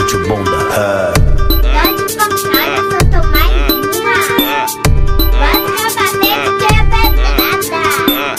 to bunda. Pode comprar, eu só tô mais uma. Bota pra bater que é pedrada.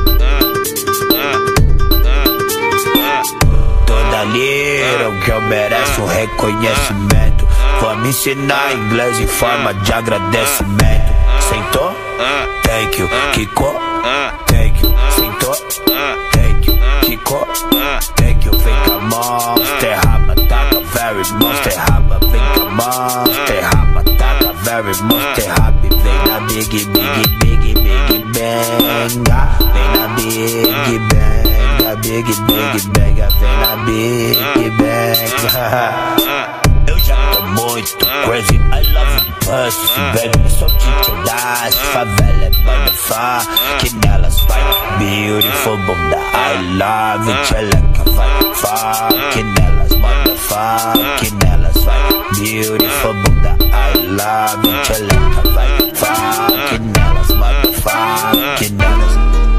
Toda little girl merece um reconhecimento. Vamos ensinar inglês em forma de agradecimento. Sentou? Thank you. Quicou? Thank you. Sentou? Thank you. Quicou? Thank you. Vem cá, monster raba, taca very monster raba. Vem cá, monster raba, taca very monster raba. Vem na big, big, big, big banga. Vem na big banga, big, big banga. Vem na big banga. Eu já tô muito crazy, I love you pussy, baby. Sou teacher das favela, butterfly. Que nelas vai, beautiful bunda. I love you, tcheleca vai, fuck. Que nelas, motherfuck. Que nelas vai, beautiful bunda. I love you, tcheleca vai, fuck. Que nelas, motherfuck. Que nelas.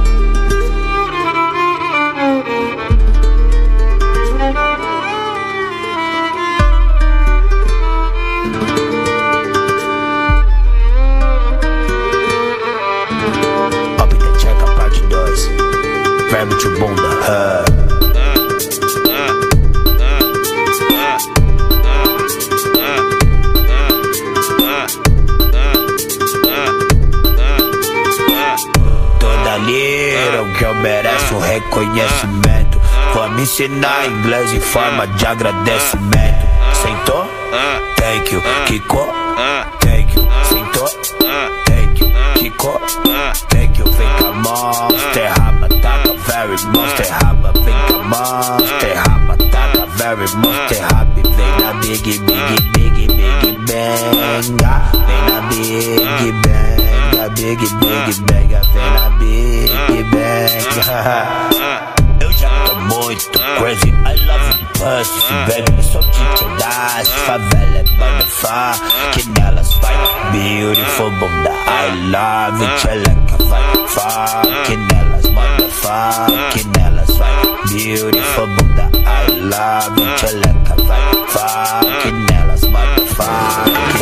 Verbo to bunda. Toda little girl merece um reconhecimento. Vamos ensinar inglês em forma de agradecimento. Sentou? Thank you. Quicou? Thank you. Sentou? Thank you. Quicou? Thank you. Vem cá, monster raba, taca very monster raba. Vem cá, monster raba, taca very monster raba. Vem na big, big, big, big banga. Vem na big banga, big, big banga. Vem na big banga. Eu já tô muito crazy, I love you pussy, baby. Sou teacher das favela, butterfly. Que nelas vai, beautiful bunda. I love you, tcheleca vai, fuck. Que nelas, motherfuck. Que nelas vai, beautiful bunda. I love you, tcheleca vai, fuck. Que nelas, motherfuck.